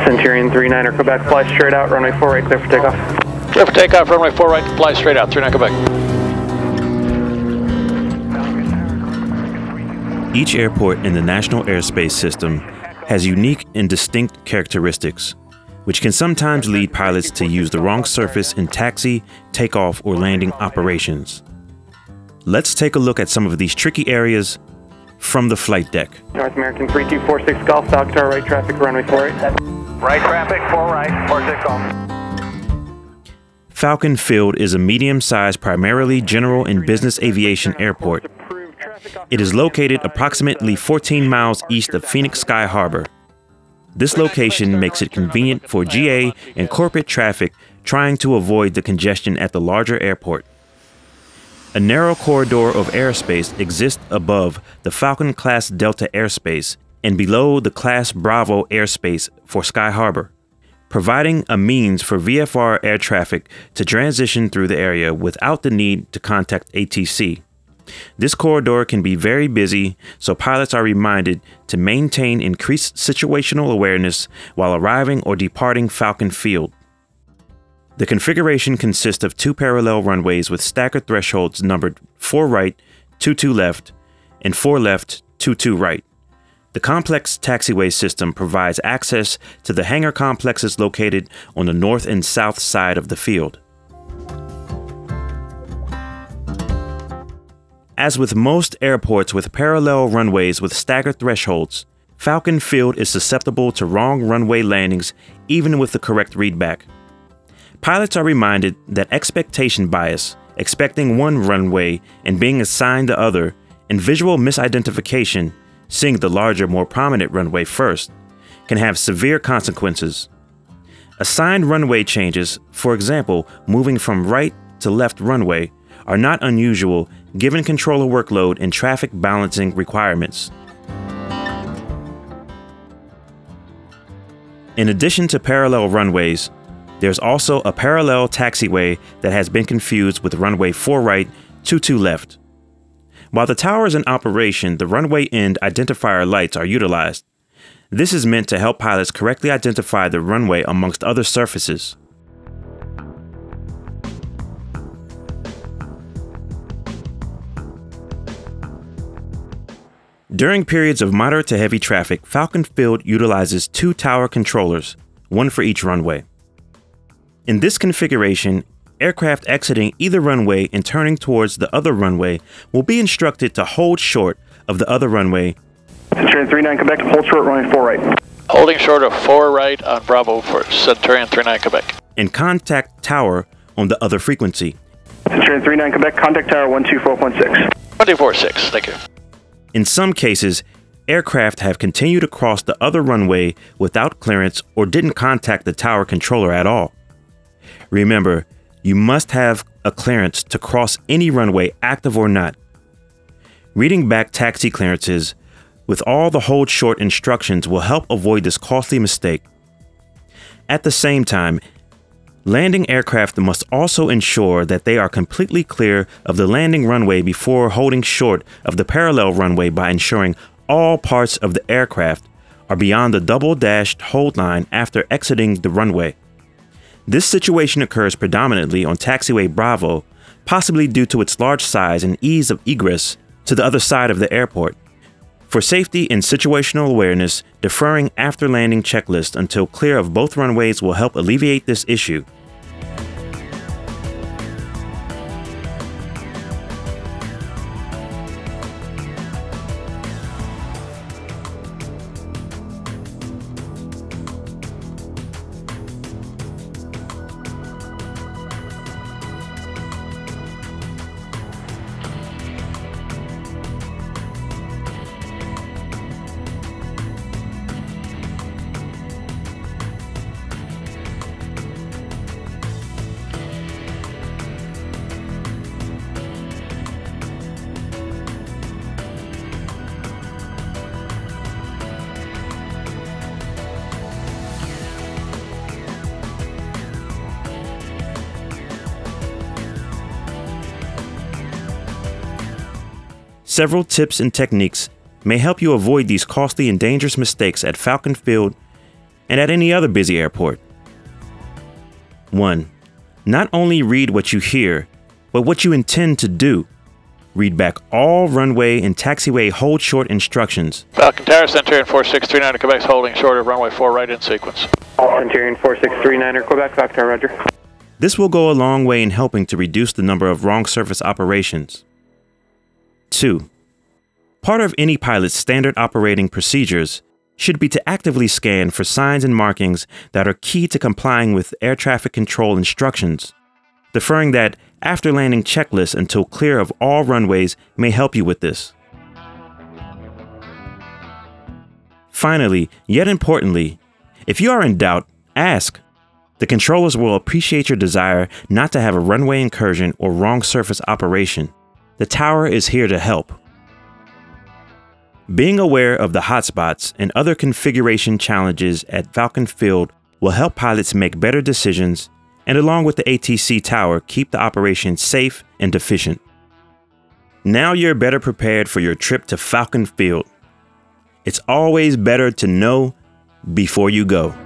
Centurion 39er Quebec, fly straight out, runway 4 right, clear for takeoff. Clear for takeoff, runway 4 right, fly straight out, 39 Quebec. Each airport in the national airspace system has unique and distinct characteristics, which can sometimes lead pilots to use the wrong surface in taxi, takeoff, or landing operations. Let's take a look at some of these tricky areas from the flight deck. North American 3246 Golf, Falcon Tower, right traffic, runway 4 right. Right traffic, 4 right, 46 Golf. Falcon Field is a medium-sized, primarily general and business aviation airport. It is located approximately 14 miles east of Phoenix Sky Harbor. This location makes it convenient for GA and corporate traffic trying to avoid the congestion at the larger airport. A narrow corridor of airspace exists above the Falcon Class Delta airspace and below the Class Bravo airspace for Sky Harbor, providing a means for VFR air traffic to transition through the area without the need to contact ATC. This corridor can be very busy, so pilots are reminded to maintain increased situational awareness while arriving or departing Falcon Field. The configuration consists of 2 parallel runways with staggered thresholds numbered 4 right, 22 left, and 4 left, 22 right. The complex taxiway system provides access to the hangar complexes located on the north and south side of the field. As with most airports with parallel runways with staggered thresholds, Falcon Field is susceptible to wrong runway landings even with the correct readback. Pilots are reminded that expectation bias, expecting one runway and being assigned the other, and visual misidentification, seeing the larger, more prominent runway first, can have severe consequences. Assigned runway changes, for example, moving from right to left runway, are not unusual given controller workload and traffic balancing requirements. In addition to parallel runways, there's also a parallel taxiway that has been confused with runway 4 right, 22 left. While the tower is in operation, the runway end identifier lights are utilized. This is meant to help pilots correctly identify the runway amongst other surfaces. During periods of moderate to heavy traffic, Falcon Field utilizes 2 tower controllers, one for each runway. In this configuration, aircraft exiting either runway and turning towards the other runway will be instructed to hold short of the other runway. Centurion 39 Quebec, hold short, runway 4 right. Holding short of 4 right on Bravo for Centurion 39 Quebec. And contact tower on the other frequency. Centurion 39 Quebec, contact tower 124.6. 246, thank you. In some cases, aircraft have continued across the other runway without clearance or didn't contact the tower controller at all. Remember, you must have a clearance to cross any runway, active or not. Reading back taxi clearances with all the hold short instructions will help avoid this costly mistake. At the same time, landing aircraft must also ensure that they are completely clear of the landing runway before holding short of the parallel runway by ensuring all parts of the aircraft are beyond the double-dashed hold line after exiting the runway. This situation occurs predominantly on Taxiway Bravo, possibly due to its large size and ease of egress to the other side of the airport. For safety and situational awareness, deferring after landing checklist until clear of both runways will help alleviate this issue. Several tips and techniques may help you avoid these costly and dangerous mistakes at Falcon Field and at any other busy airport. 1. Not only read what you hear, but what you intend to do. Read back all runway and taxiway hold short instructions. Falcon Tower, Centurion 4639 Quebec's holding short of runway 4 right in sequence. Centurion 4639 Quebec, Falcon Tower, roger. This will go a long way in helping to reduce the number of wrong surface operations. 2. Part of any pilot's standard operating procedures should be to actively scan for signs and markings that are key to complying with air traffic control instructions. Deferring that after landing checklist until clear of all runways may help you with this. Finally, yet importantly, if you are in doubt, ask. The controllers will appreciate your desire not to have a runway incursion or wrong surface operation. The tower is here to help. Being aware of the hotspots and other configuration challenges at Falcon Field will help pilots make better decisions and, along with the ATC tower, keep the operation safe and efficient. Now you're better prepared for your trip to Falcon Field. It's always better to know before you go.